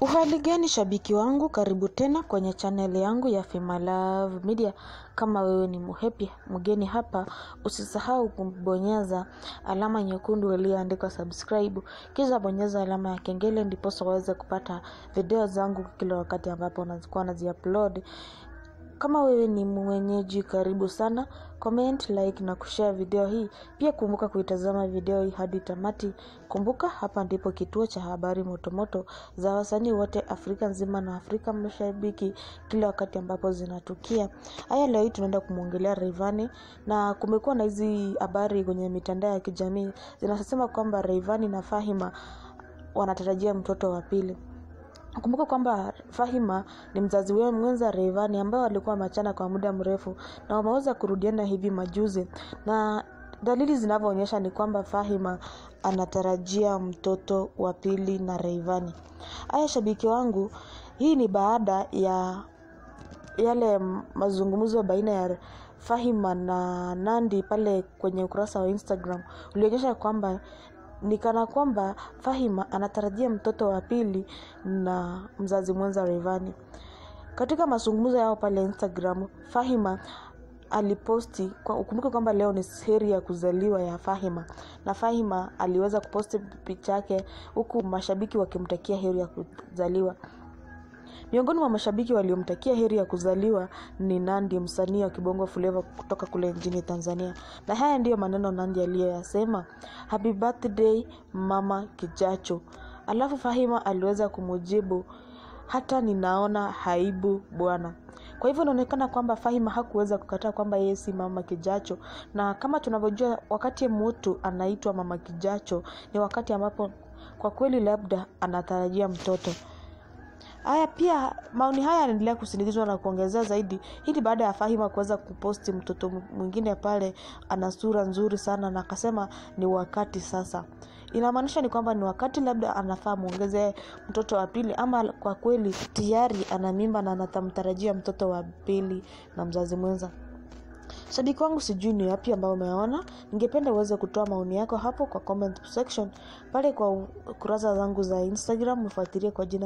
Uhali gani shabiki wangu, karibu tena kwenye channel yangu ya Fayvanny Media. Kama wewe ni mgeni hapa, usisahau kubonyeza alama nyekundu iliyoandikwa subscribe, kisha bonyeza alama ya kengele ndipo uweze kupata video zangu kila wakati ambapo nakuwa nazi-upload. Kama wewe ni mwenyeji, karibu sana, comment, like na kushare video hii. Pia kumbuka kuitazama video hii hadi tamati. Kumbuka hapa ndipo kituo cha habari motomoto za wasanii wote Afrika nzima na Afrika Mashariki kila wakati ambapo zinatukia. Haya, leo tunaenda kumuongelea Rayvanny, na kumekuwa na hizi habari kwenye mitandao ya kijamii zinasema kwamba Rayvanny na Fahymah wanatarajia mtoto wa pili. Kumbuka kwamba Fahymah ni mzazi wao mwenza Rayvanny ambao walikuwa machana kwa muda mrefu na wameweza kurudiana hivi majuzi, na dalili zinavyoonyesha ni kwamba Fahymah anatarajia mtoto wa pili na Rayvanny. Haya shabiki wangu, hii ni baada ya yale mazungumzo baina ya Fahymah na Nandi pale kwenye ukurasa wa Instagram ulionyesha kwamba nikana kwamba Fahymah anatarajia mtoto wa pili na mzazi mwenza Rayvanny. Katika mazungumzo yao pale Instagram, Fahymah aliposti ukumbuke kwamba leo ni heri ya kuzaliwa ya Fahymah, na Fahymah aliweza kuposti picha yake huku mashabiki wakimtakia heri ya kuzaliwa. Miongoni mwa mashabiki waliomtakia heri ya kuzaliwa ni Nandi, msanii wa Kibongo Flavor kutoka kule nchini Tanzania. Na haya ndiyo maneno Nandi aliyoyasema: happy birthday mama kijacho. Alafu Fahymah aliweza kumujibu, hata ninaona haibu bwana. Kwa hivyo inaonekana kwamba Fahymah hakuweza kukataa kwamba yeye si mama kijacho, na kama tunavyojua wakati mtu anaitwa mama kijacho ni wakati ambapo kwa kweli labda anatarajia mtoto. Haya, pia maoni haya yanaendelea kusindikizwa na kuongezea zaidi. Hii baada ya Fahymah kuweza kuposti mtoto mwingine pale ana sura nzuri sana, na akasema ni wakati sasa. Inamaanisha ni kwamba ni wakati labda anafaa muongeze mtoto wa pili, ama kwa kweli tayari ana mimba na anatamtarajia mtoto wa pili na mzazi mwenza. Shabiki wangu, sijui ni yapi ambao umeona. Ningependa uweze kutoa maoni yako hapo kwa comment section pale kwa kurasa zangu za Instagram. Mfuatilie kwa jina